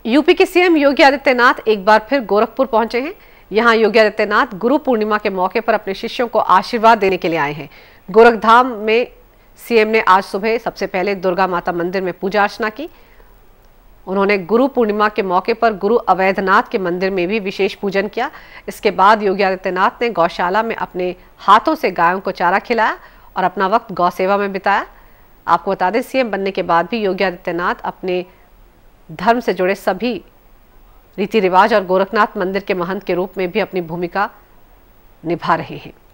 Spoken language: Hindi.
यूपी के सीएम योगी आदित्यनाथ एक बार फिर गोरखपुर पहुंचे हैं। यहां योगी आदित्यनाथ गुरु पूर्णिमा के मौके पर अपने शिष्यों को आशीर्वाद देने के लिए आए हैं। गोरखधाम में सीएम ने आज सुबह सबसे पहले दुर्गा माता मंदिर में पूजा अर्चना की। उन्होंने गुरु पूर्णिमा के मौके पर गुरु अवैधनाथ के मंदिर में भी विशेष पूजन किया। इसके बाद योगी आदित्यनाथ ने गौशाला में अपने हाथों से गायों को चारा खिलाया और अपना वक्त गौ सेवा में बिताया। आपको बता दें, सीएम बनने के बाद भी योगी आदित्यनाथ अपने धर्म से जुड़े सभी रीति रिवाज और गोरखनाथ मंदिर के महंत के रूप में भी अपनी भूमिका निभा रहे हैं।